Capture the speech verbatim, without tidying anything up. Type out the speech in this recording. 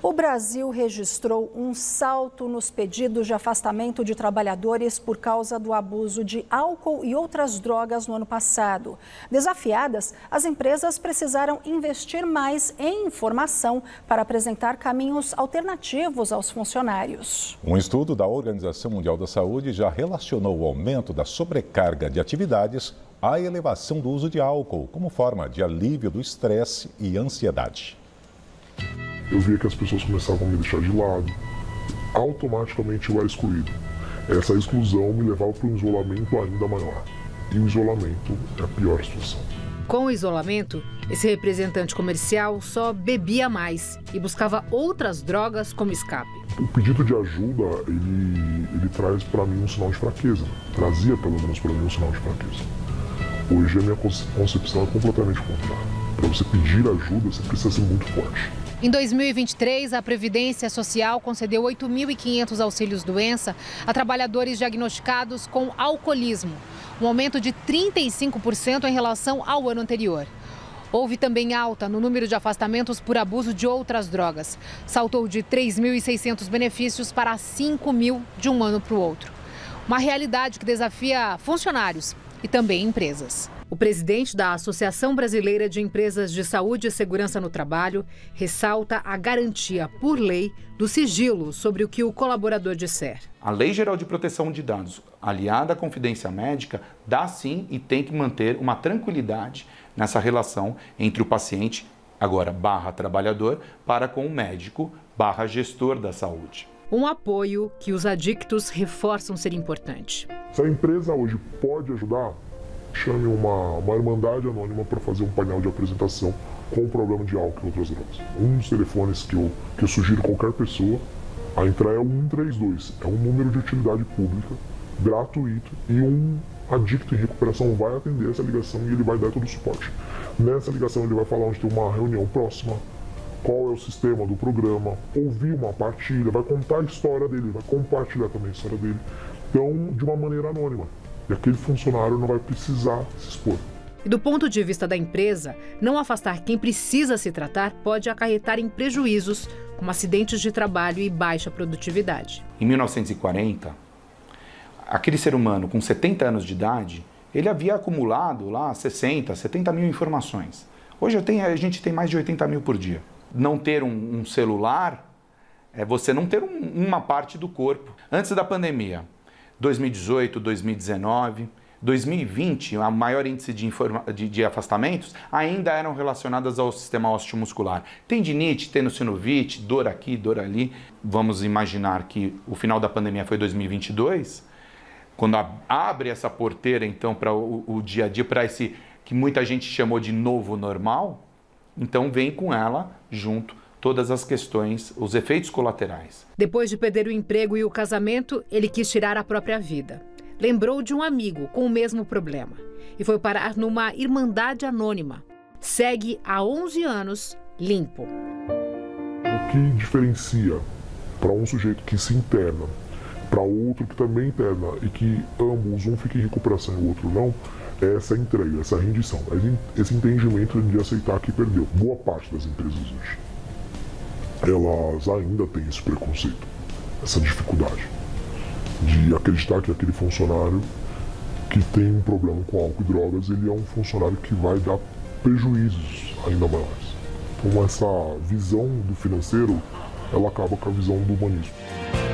O Brasil registrou um salto nos pedidos de afastamento de trabalhadores por causa do abuso de álcool e outras drogas no ano passado. Desafiadas, as empresas precisaram investir mais em informação para apresentar caminhos alternativos aos funcionários. Um estudo da Organização Mundial da Saúde já relacionou o aumento da sobrecarga de atividades à elevação do uso de álcool como forma de alívio do estresse e ansiedade. Eu via que as pessoas começavam a me deixar de lado, automaticamente eu era excluído. Essa exclusão me levava para um isolamento ainda maior. E o isolamento é a pior situação. Com o isolamento, esse representante comercial só bebia mais e buscava outras drogas como escape. O pedido de ajuda, ele, ele traz para mim um sinal de fraqueza. Trazia pelo menos para mim um sinal de fraqueza. Hoje a minha concepção é completamente contrária. Para você pedir ajuda, você precisa ser muito forte. Em dois mil e vinte e três, a Previdência Social concedeu oito mil e quinhentos auxílios-doença a trabalhadores diagnosticados com alcoolismo, um aumento de trinta e cinco por cento em relação ao ano anterior. Houve também alta no número de afastamentos por abuso de outras drogas. Saltou de três mil e seiscentos benefícios para cinco mil de um ano para o outro. Uma realidade que desafia funcionários e também empresas. O presidente da Associação Brasileira de Empresas de Saúde e Segurança no Trabalho ressalta a garantia, por lei, do sigilo sobre o que o colaborador disser. A Lei Geral de Proteção de Dados, aliada à confidência médica, dá sim e tem que manter uma tranquilidade nessa relação entre o paciente, agora barra trabalhador, para com o médico, barra gestor da saúde. Um apoio que os adictos reforçam ser importante. Se a empresa hoje pode ajudar, chame uma, uma irmandade anônima para fazer um painel de apresentação com o problema de álcool e outras drogas. Um dos telefones que eu, que eu sugiro qualquer pessoa a entrar é o um três dois. É um número de utilidade pública, gratuito, e um adicto em recuperação vai atender essa ligação e ele vai dar todo o suporte. Nessa ligação ele vai falar onde tem uma reunião próxima, qual é o sistema do programa, ouvir uma partilha, vai contar a história dele, vai compartilhar também a história dele. Então, de uma maneira anônima. E aquele funcionário não vai precisar se expor. E do ponto de vista da empresa, não afastar quem precisa se tratar pode acarretar em prejuízos, como acidentes de trabalho e baixa produtividade. Em mil novecentos e quarenta, aquele ser humano com setenta anos de idade, ele havia acumulado lá sessenta, setenta mil informações. Hoje a gente tem mais de oitenta mil por dia. Não ter um, um celular é você não ter um, uma parte do corpo. Antes da pandemia, dois mil e dezoito, dois mil e dezenove, dois mil e vinte, a maior índice de, de, de afastamentos ainda eram relacionadas ao sistema osteomuscular. Tendinite, tenossinovite, dor aqui, dor ali. Vamos imaginar que o final da pandemia foi dois mil e vinte e dois, quando a, abre essa porteira então para o, o dia a dia, para esse que muita gente chamou de novo normal, então vem com ela junto todas as questões, os efeitos colaterais. Depois de perder o emprego e o casamento, ele quis tirar a própria vida. Lembrou de um amigo com o mesmo problema e foi parar numa irmandade anônima. Segue há onze anos limpo. O que diferencia para um sujeito que se interna, para outro que também interna e que ambos, um fica em recuperação e o outro não, é essa entrega, essa rendição, esse entendimento de aceitar que perdeu. Boa parte das empresas hoje, elas ainda têm esse preconceito, essa dificuldade de acreditar que aquele funcionário que tem um problema com álcool e drogas, ele é um funcionário que vai dar prejuízos ainda maiores. Então essa visão do financeiro, ela acaba com a visão do humanismo.